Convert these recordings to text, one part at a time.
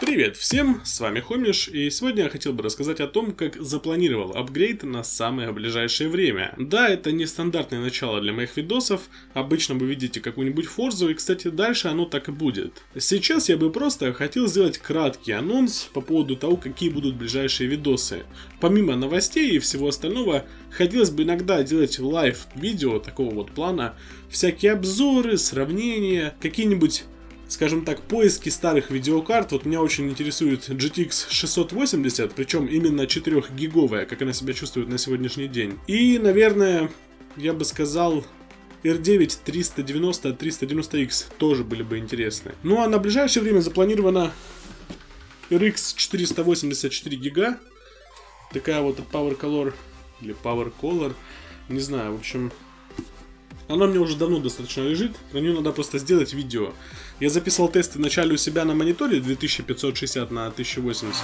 Привет всем, с вами Хомиш, и сегодня я хотел бы рассказать о том, как запланировал апгрейд на самое ближайшее время. Да, это не стандартное начало для моих видосов, обычно вы видите какую-нибудь форзу, и, кстати, дальше оно так и будет. Сейчас я бы просто хотел сделать краткий анонс по поводу того, какие будут ближайшие видосы. Помимо новостей и всего остального, хотелось бы иногда делать лайв-видео такого вот плана, всякие обзоры, сравнения, какие-нибудь, скажем так, поиски старых видеокарт. Вот меня очень интересует GTX 680, причем именно 4-гиговая, как она себя чувствует на сегодняшний день. И, наверное, я бы сказал, R9 390 от 390X тоже были бы интересны. Ну а на ближайшее время запланирована RX 484 гига. Такая вот от PowerColor или PowerColor, не знаю, в общем... Она у меня уже давно достаточно лежит, на нее надо просто сделать видео. Я записывал тесты вначале у себя на мониторе 2560 на 1080.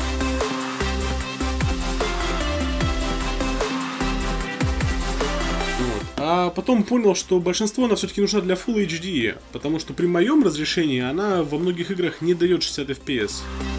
Вот. А потом понял, что большинство она все-таки нужна для Full HD, потому что при моем разрешении она во многих играх не дает 60 FPS.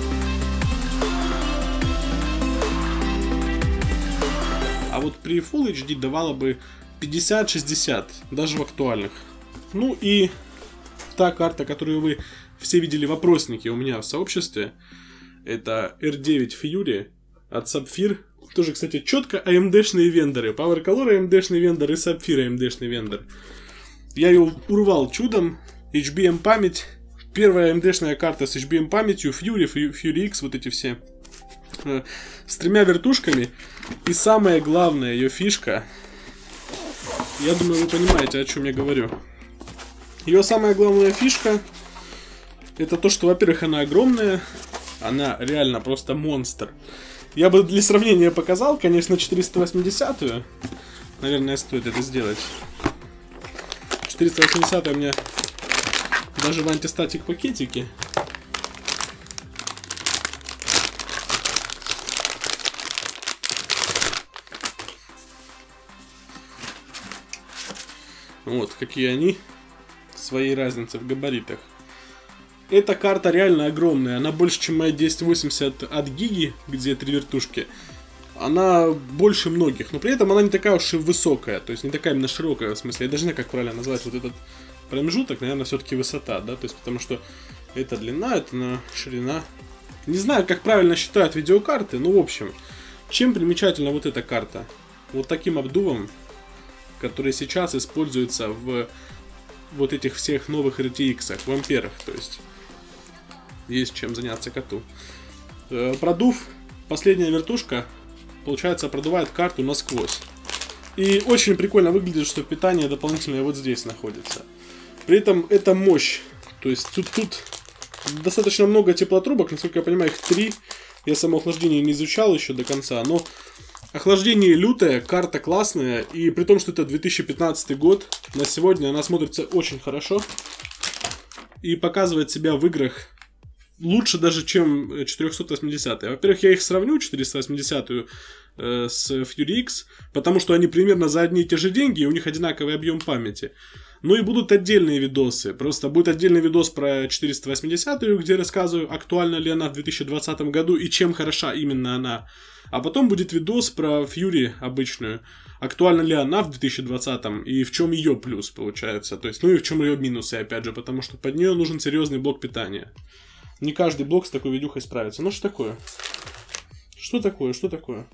А вот при Full HD давала бы 50-60, даже в актуальных. Ну и та карта, которую вы все видели в опроснике у меня в сообществе, это R9 Fury от Sapphire. Тоже, кстати, четко AMD-шные вендоры. PowerColor AMD-шный вендор и Sapphire AMD-шный вендор. Я ее урвал чудом. HBM память. Первая AMD-шная карта с HBM памятью. Fury X, вот эти все. С 3 вертушками. И самая главная ее фишка... Я думаю, вы понимаете, о чем я говорю. Ее самая главная фишка это то, что, во-первых, она огромная. Она реально просто монстр. Я бы для сравнения показал, конечно, 480-ю. Наверное, стоит это сделать. 480-я у меня даже в антистатик пакетике. Вот, какие они, своей разницы в габаритах. Эта карта реально огромная, она больше, чем моя 1080 от гиги, где 3 вертушки. Она больше многих, но при этом она не такая уж и высокая, то есть не такая именно широкая, в смысле, я даже не знаю, как правильно назвать вот этот промежуток, наверное, все-таки высота, да, то есть потому что это длина, это ширина. Не знаю, как правильно считают видеокарты, но в общем, чем примечательна вот эта карта? Вот таким обдувом, который сейчас используется в вот этих всех новых RTX, в амперах, то есть чем заняться коту. Продув, последняя вертушка, получается, продувает карту насквозь. И очень прикольно выглядит, что питание дополнительное вот здесь находится. При этом это мощь, то есть тут достаточно много теплотрубок, насколько я понимаю, их 3. Я само охлаждение не изучал еще до конца, но охлаждение лютое, карта классная, и при том, что это 2015 год, на сегодня она смотрится очень хорошо и показывает себя в играх лучше даже, чем 480-я. Во-первых, я их сравню, 480-ю с Fury X, потому что они примерно за одни и те же деньги, и у них одинаковый объем памяти. Ну и будут отдельные видосы. Просто будет отдельный видос про 480-ю, где рассказываю, актуальна ли она в 2020 году и чем хороша именно она. А потом будет видос про Fury обычную. Актуальна ли она в 2020 и в чем ее плюс получается. То есть, ну и в чем ее минусы, опять же, потому что под нее нужен серьезный блок питания. Не каждый блок с такой видюхой справится. Ну что такое? Что такое? Что такое?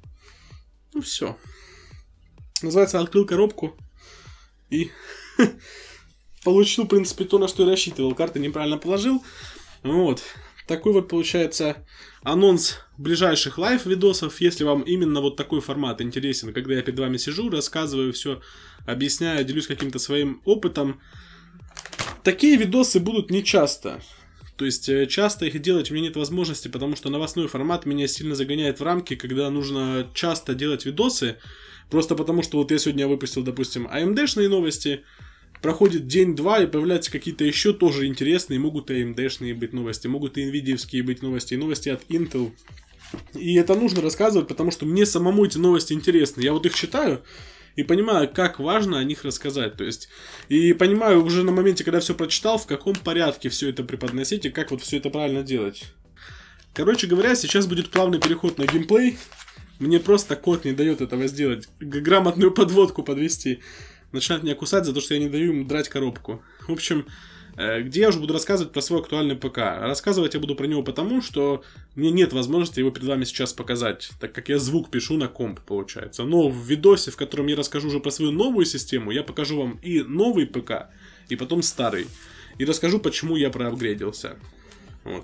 Ну все. Называется, открыл коробку и получил, в принципе, то, на что я рассчитывал. Карты неправильно положил. Вот. Такой вот получается анонс ближайших лайв-видосов. Если вам именно вот такой формат интересен, когда я перед вами сижу, рассказываю все, объясняю, делюсь каким-то своим опытом. Такие видосы будут нечасто. То есть часто их делать у меня нет возможности, потому что новостной формат меня сильно загоняет в рамки, когда нужно часто делать видосы. Просто потому что вот я сегодня выпустил, допустим, AMD-шные новости. Проходит день-два, и появляются какие-то еще тоже интересные. Могут и AMD-шные быть новости, могут и NVIDIA-вские быть новости, и новости от Intel. И это нужно рассказывать, потому что мне самому эти новости интересны. Я вот их читаю, и понимаю, как важно о них рассказать. То есть, и понимаю уже на моменте, когда все прочитал, в каком порядке все это преподносить и как вот все это правильно делать. Короче говоря, сейчас будет плавный переход на геймплей. Мне просто код не дает этого сделать. Грамотную подводку подвести. Начинает меня кусать за то, что я не даю ему драть коробку. В общем, где я уже буду рассказывать про свой актуальный ПК. Рассказывать я буду про него потому, что мне нет возможности его перед вами сейчас показать, так как я звук пишу на комп, получается. Но в видосе, в котором я расскажу уже про свою новую систему, я покажу вам и новый ПК, и потом старый. И расскажу, почему я проапгрейдился. Вот.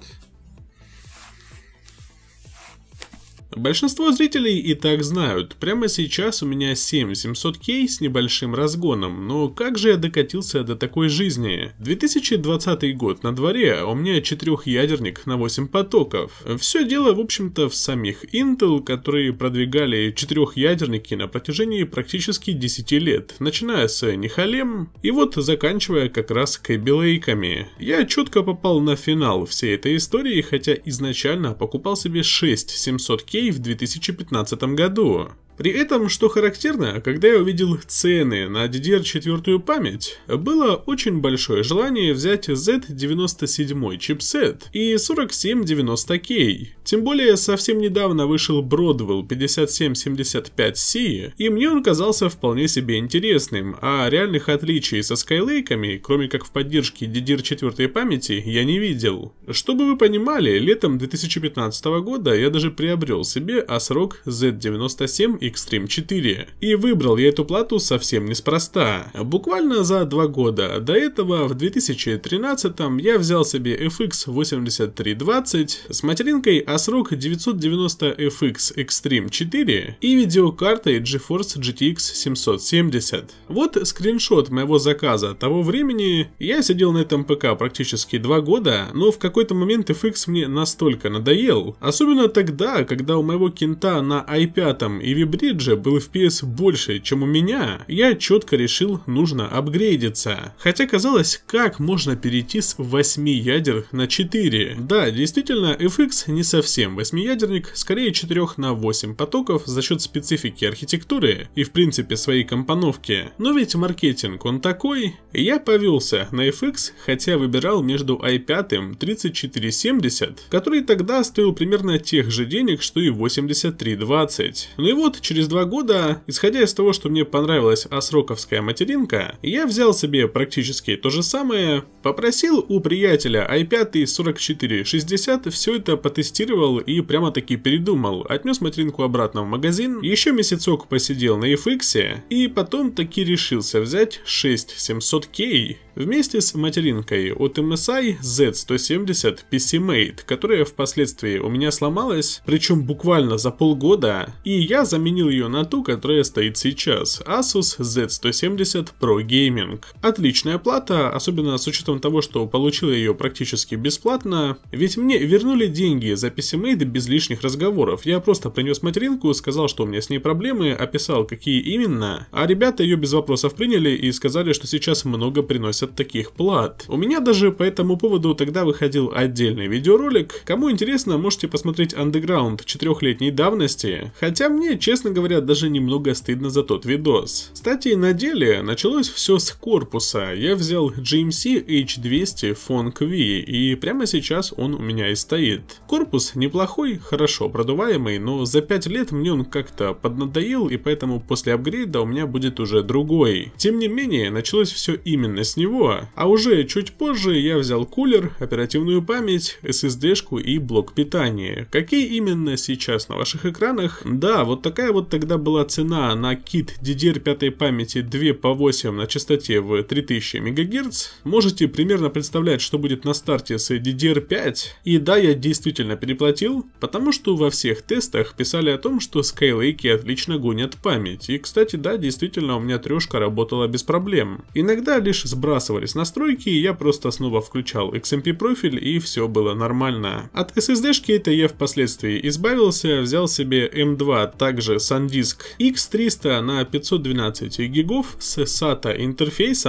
Большинство зрителей и так знают, прямо сейчас у меня 7700K с небольшим разгоном, но как же я докатился до такой жизни? 2020 год на дворе, а у меня 4-ядерник на 8 потоков. Все дело, в общем-то, в самих Intel, которые продвигали 4-ядерники на протяжении практически 10 лет, начиная с Нихалем и вот заканчивая как раз Kaby Lake'ами. Я четко попал на финал всей этой истории, хотя изначально покупал себе 6700K в 2015 году. При этом, что характерно, когда я увидел цены на DDR4 память, было очень большое желание взять Z97 чипсет и 4790K. Тем более, совсем недавно вышел Broadwell 5775C, и мне он казался вполне себе интересным, а реальных отличий со Skylake, кроме как в поддержке DDR4 памяти, я не видел. Чтобы вы понимали, летом 2015 года я даже приобрел себе ASRock Z97 Extreme 4. И выбрал я эту плату совсем неспроста. Буквально за 2 года до этого, в 2013-м, я взял себе FX 8320 с материнкой ASRock 990FX Extreme 4 и видеокартой GeForce GTX 770. Вот скриншот моего заказа того времени. Я сидел на этом ПК практически 2 года, но в какой-то момент FX мне настолько надоел. Особенно тогда, когда у моего кента на i5 и Вибридже был FPS больше, чем у меня, я четко решил, нужно апгрейдиться. Хотя казалось, как можно перейти с 8 ядер на 4? Да, действительно, FX не совсем 8-ядерник, скорее 4 на 8 потоков за счет специфики архитектуры и в принципе своей компоновки. Но ведь маркетинг он такой. Я повелся на FX, хотя выбирал между i5 3470, который тогда стоил примерно тех же денег, что и 8320. Ну и вот, через 2 года, исходя из того, что мне понравилась ASRock'овская материнка, я взял себе практически то же самое, попросил у приятеля i5 4460, все это потестировал и прямо-таки передумал, отнес материнку обратно в магазин, еще месяцок посидел на FX, и потом таки решился взять 6700K вместе с материнкой от MSI Z170 PC-Mate, которая впоследствии у меня сломалась, причем буквально за полгода, и я заменил ее на ту, которая стоит сейчас, Asus Z170 Pro Gaming. Отличная плата, особенно с учетом того, что получил ее практически бесплатно, ведь мне вернули деньги за PC-Mate без лишних разговоров. Я просто принес материнку, сказал, что у меня с ней проблемы, описал, какие именно, а ребята ее без вопросов приняли и сказали, что сейчас много приносят таких плат. У меня даже по этому поводу тогда выходил отдельный видеоролик. Кому интересно, можете посмотреть Underground 4-летней давности, хотя мне, честно говоря, даже немного стыдно за тот видос. Кстати, на деле началось все с корпуса. Я взял GMC H200 Funk V, и прямо сейчас он у меня и стоит. Корпус неплохой, хорошо продуваемый, но за 5 лет мне он как-то поднадоел, и поэтому после апгрейда у меня будет уже другой. Тем не менее, началось все именно с него, а уже чуть позже я взял кулер, оперативную память, SSD-шку и блок питания. Какие именно сейчас на ваших экранах? Да, вот такая вот тогда была цена на кит DDR5 памяти 2 по 8 на частоте в 3000 МГц. Можете примерно представлять, что будет на старте с DDR5. И да, я действительно переплатил, потому что во всех тестах писали о том, что Skylake отлично гонят память. И, кстати, да, действительно, у меня трешка работала без проблем. Иногда лишь сбрасывались настройки, и я просто снова включал XMP профиль, и все было нормально. От SSD-шки это я впоследствии избавился, взял себе M2, также SanDisk X300 на 512 гигов с SATA интерфейсом.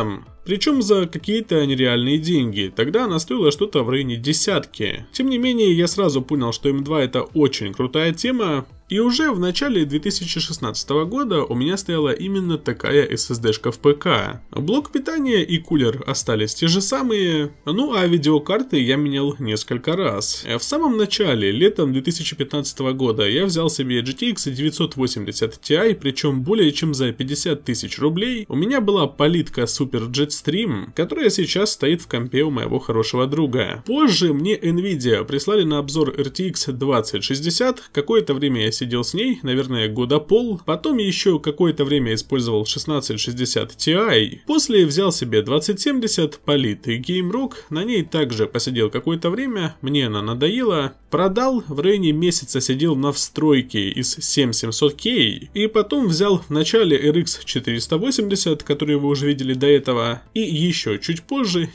Причем за какие-то нереальные деньги. Тогда она стоила что-то в районе десятки. Тем не менее, я сразу понял, что М2 это очень крутая тема. И уже в начале 2016 года у меня стояла именно такая SSD-шка в ПК. Блок питания и кулер остались те же самые, ну а видеокарты я менял несколько раз. В самом начале, летом 2015 года, я взял себе GTX 980 Ti, причем более чем за 50 тысяч рублей. У меня была палитка Super Jetstream, которая сейчас стоит в компе у моего хорошего друга. Позже мне Nvidia прислали на обзор RTX 2060, какое-то время я сидел с ней, наверное, года пол. Потом еще какое-то время использовал 1660 Ti. После взял себе 2070 Polit и GameRock. На ней также посидел какое-то время. Мне она надоела. Продал. В районе месяца сидел на встройке из 7700K. И потом взял в начале RX 480, который вы уже видели до этого. И еще чуть позже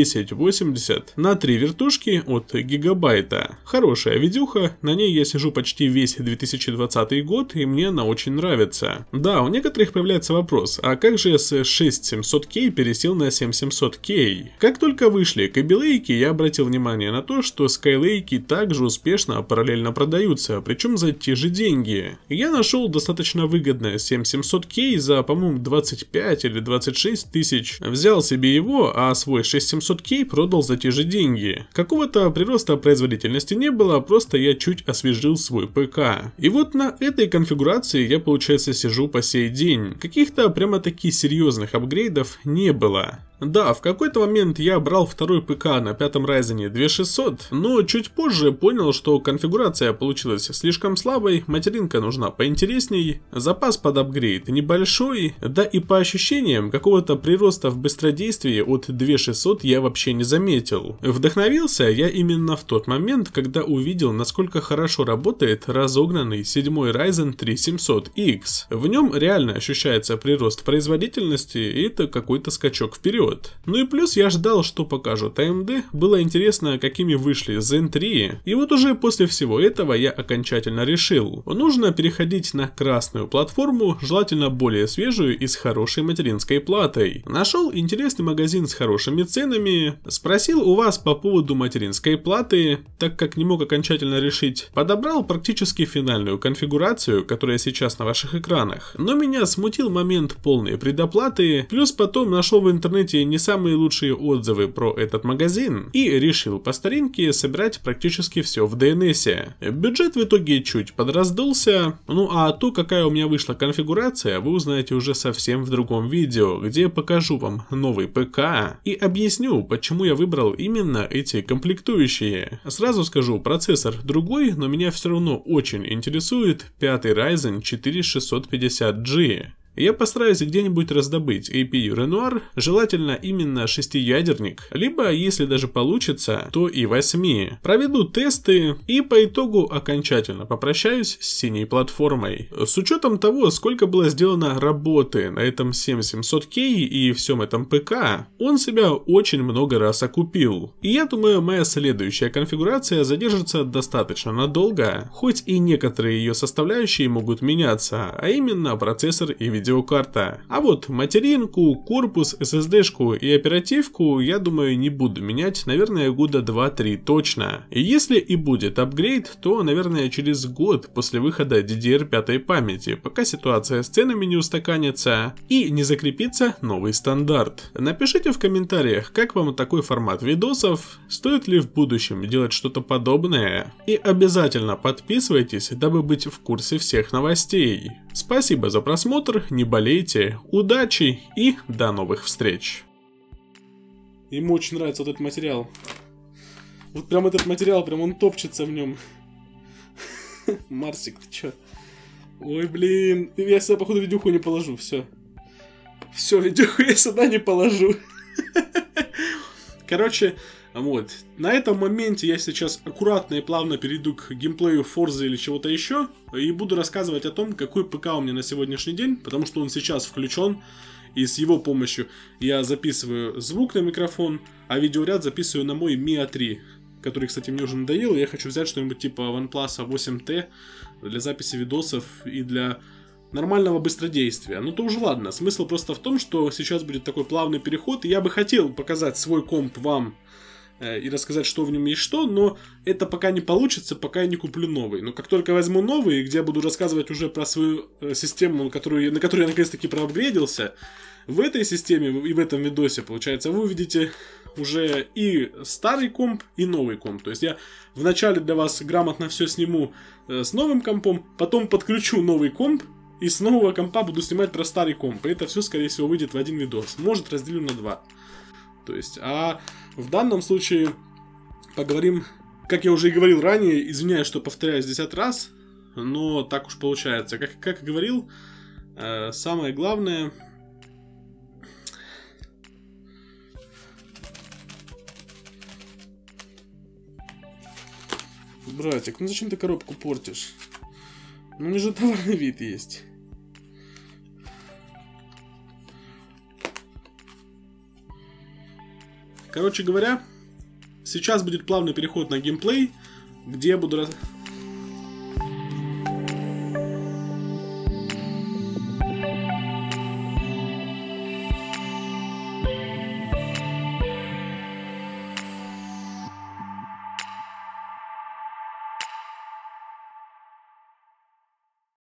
1080 на 3 вертушки от Гигабайта. Хорошая видюха. На ней я сижу почти весь 2020 год, и мне она очень нравится. Да, у некоторых появляется вопрос, а как же я с 6700K пересел на 7700K? Как только вышли Kaby Lake, я обратил внимание на то, что Skylake также успешно параллельно продаются, причем за те же деньги. Я нашел достаточно выгодное 7700K за, по-моему, 25 или 26 тысяч. Взял себе его, а свой 6700K продал за те же деньги. Какого-то прироста производительности не было, просто я чуть освежил свой ПК. И вот на этой конфигурации я, получается, сижу по сей день. Каких-то прямо-таки серьезных апгрейдов не было. Да, в какой-то момент я брал второй ПК на 5-м Ryzen 2600, но чуть позже понял, что конфигурация получилась слишком слабой, материнка нужна поинтересней, запас под апгрейд небольшой, да и по ощущениям какого-то прироста в быстродействии от 2600 я вообще не заметил. Вдохновился я именно в тот момент, когда увидел, насколько хорошо работает разогнанный 7-й Ryzen 3700X. В нем реально ощущается прирост производительности, и это какой-то скачок вперед. Ну и плюс я ждал, что покажут AMD, было интересно, какими вышли Zen 3, и вот уже после всего этого я окончательно решил, нужно переходить на красную платформу, желательно более свежую и с хорошей материнской платой. Нашел интересный магазин с хорошими ценами, спросил у вас по поводу материнской платы, так как не мог окончательно решить, подобрал практически финальную конфигурацию, которая сейчас на ваших экранах, но меня смутил момент полной предоплаты, плюс потом нашел в интернете не самые лучшие отзывы про этот магазин и решил по старинке собирать практически все в DNS. Бюджет в итоге чуть подраздулся, ну а то, какая у меня вышла конфигурация, вы узнаете уже совсем в другом видео, где я покажу вам новый ПК и объясню, почему я выбрал именно эти комплектующие. Сразу скажу, процессор другой, но меня все равно очень интересует 5-й Ryzen 4650G. Я постараюсь где-нибудь раздобыть APU Renoir, желательно именно 6-ядерник, либо, если даже получится, то и 8. Проведу тесты и по итогу окончательно попрощаюсь с синей платформой. С учетом того, сколько было сделано работы на этом 7700K и всем этом ПК, он себя очень много раз окупил. И я думаю, моя следующая конфигурация задержится достаточно надолго, хоть и некоторые ее составляющие могут меняться, а именно процессор и видеокарта. А вот материнку, корпус, SSD-шку и оперативку, я думаю, не буду менять, наверное, года 2-3 точно. И если и будет апгрейд, то, наверное, через год после выхода DDR5 памяти, пока ситуация с ценами не устаканится и не закрепится новый стандарт. Напишите в комментариях, как вам такой формат видосов, стоит ли в будущем делать что-то подобное. И обязательно подписывайтесь, дабы быть в курсе всех новостей. Спасибо за просмотр, не болейте, удачи и до новых встреч. Ему очень нравится вот этот материал. Вот прям этот материал, прям он топчется в нем. Марсик, ты чё? Ой, блин, я сюда, походу, видюху не положу, все. Все, видюху я сюда не положу. Короче, вот, на этом моменте я сейчас аккуратно и плавно перейду к геймплею Forza или чего-то еще, и буду рассказывать о том, какой ПК у меня на сегодняшний день, потому что он сейчас включен, и с его помощью я записываю звук на микрофон, а видеоряд записываю на мой Mi A3, который, кстати, мне уже надоел, и я хочу взять что-нибудь типа OnePlus 8T для записи видосов и для нормального быстродействия. Ну то уже ладно, смысл просто в том, что сейчас будет такой плавный переход, и я бы хотел показать свой комп вам и рассказать, что в нем есть что, но это пока не получится, пока я не куплю новый. Но как только возьму новый, где я буду рассказывать уже про свою систему, на которую я наконец-таки проапгрейдился, в этой системе и в этом видосе, получается, вы увидите уже и старый комп, и новый комп. То есть я вначале для вас грамотно все сниму с новым компом, потом подключу новый комп, и с нового компа буду снимать про старый комп. И это все, скорее всего, выйдет в один видос. Может, разделим на два. То есть, а в данном случае поговорим, как я уже и говорил ранее, извиняюсь, что повторяюсь 10 раз, но так уж получается. Как и говорил, самое главное... Братик, ну зачем ты коробку портишь? Ну, у меня же товарный вид есть. Короче говоря, сейчас будет плавный переход на геймплей, где я буду